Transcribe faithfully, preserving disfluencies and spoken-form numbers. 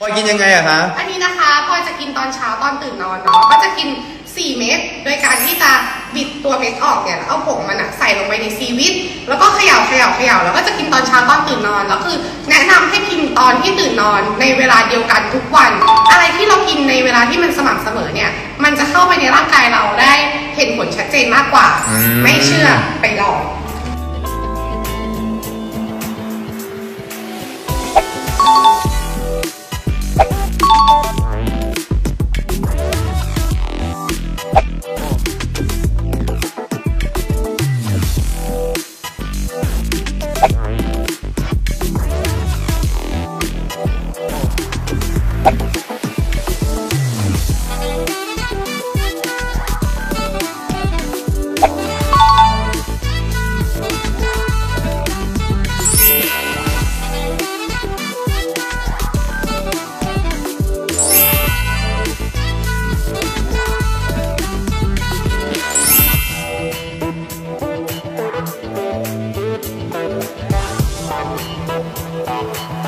พลอยกินยังไงอะคะอันนี้นะคะพลอยจะกินตอนเช้าตอนตื่นนอนเนาะก็จะกินสี่เม็ดโดยการที่จะบิดตัวเม็ดออกเนี่ยแล้วเอาผงมันอะใส่ลงไปในซีวิตแล้วก็เขย่าเขย่าเขย่าแล้วก็จะกินตอนเช้าตอนตื่นนอนแล้วคือแนะนำให้กินตอนที่ตื่นนอนในเวลาเดียวกันทุกวันอะไรที่เรากินในเวลาที่มันสม่ำเสมอเนี่ยมันจะเข้าไปในร่างกายเราได้เห็นผลชัดเจนมากกว่าไม่เชื่อไปลอง Bye.